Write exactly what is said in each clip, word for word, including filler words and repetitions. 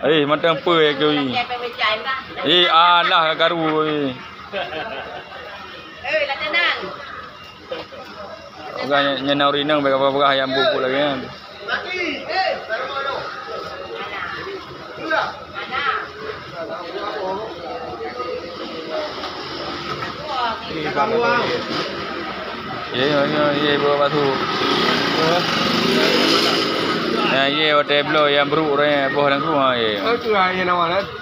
Eh, macam apa ya kau ni? Eh, alah garu ni. Eh, lah tenang. Orang yang nak rinang bagi apa-apa ayam bubuk lagi kan. Mati. Eh, baru mau. Mana? Mana? Eh, kamu ah. Ye, ye, ye, bawa batu. Ya, ye, hotel blow yang beruk orang bawah dalam rumah ye. Oh, tu yang nama lah.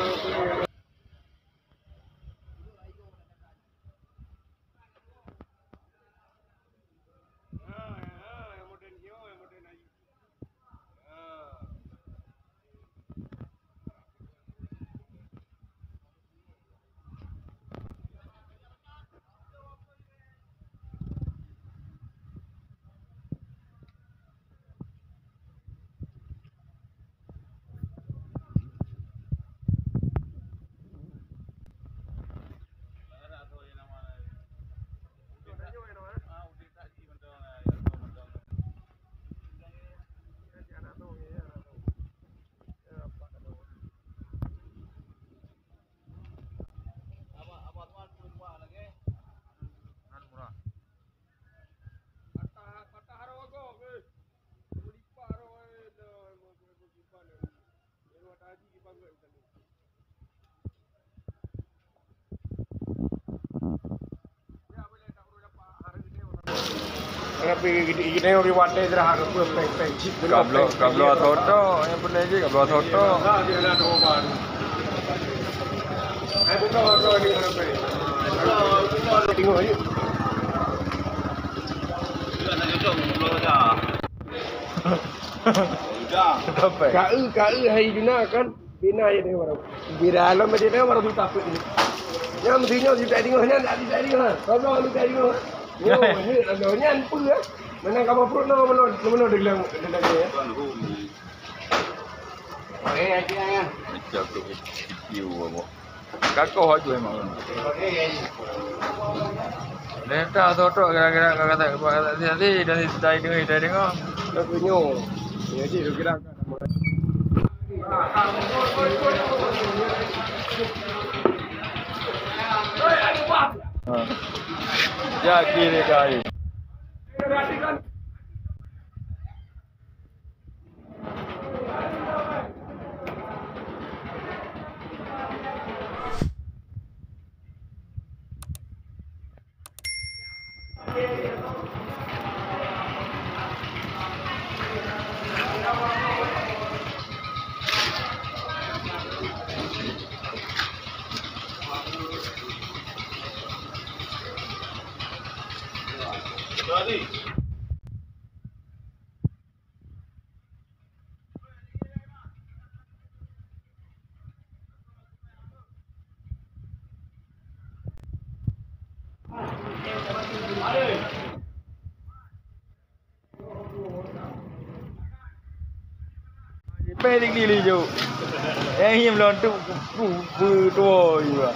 Kenapa kita yang reward dia dah harus peng-peng chip. Kablo, kablo toto, yang benar je kablo toto. Nah, dia dah tahu baru. Eh, buka kablo ni kenapa? Kablo, tengok je. Sudah nak jodoh kablo dah. Sudah. Apa? Kau, kau hari Juna kan bina je dia baru. Bina alam dia dia baru tu takut ni. Yang mestinya kita tengok ni tak ada tengok. Kablo ni tak tengok. Yo, ni ada ni apa ah? Mana kamu perut no mana mana delang delang dia. Eh, ada ya. Macam tu video apa. Kakak aja memang. Lenta toto gara-gara kata kata nanti dari dari dengar dari dengar. Aku nyo. Ya ji tu kira. Ya kiri kali. Jadi Pelik ni liu. Yang ini belum tu bu tua juga.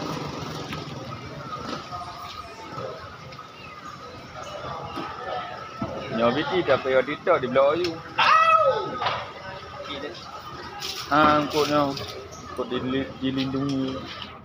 Nyawa biti dah payah ditak di belah ayu. Ah, kau ni kau dilindungi.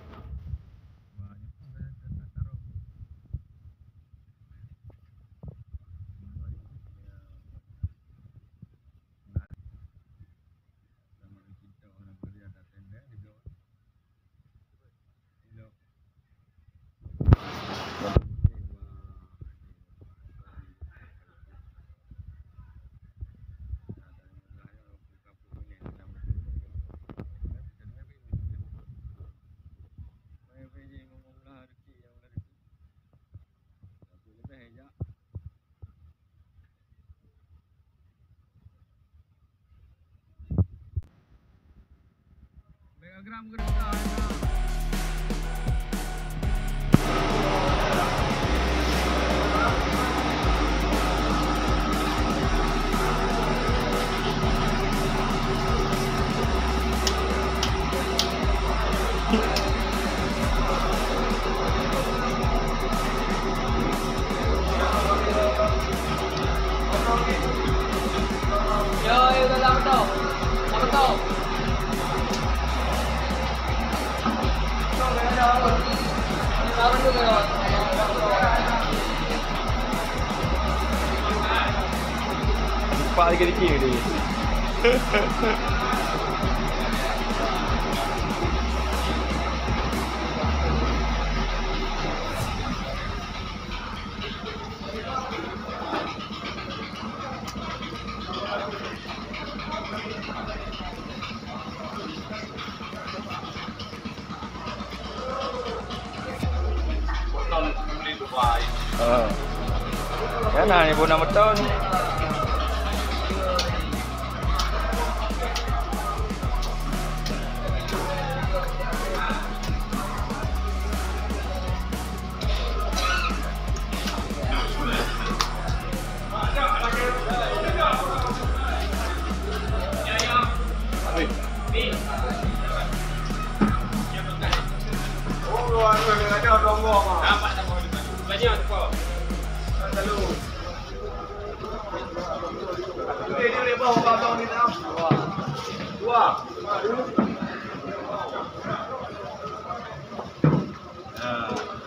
Gram gerta. Yo, udah lama tau. Lama tau. lagi kecil dia. Ờ. Cái này buồn nằm một ton. Dua.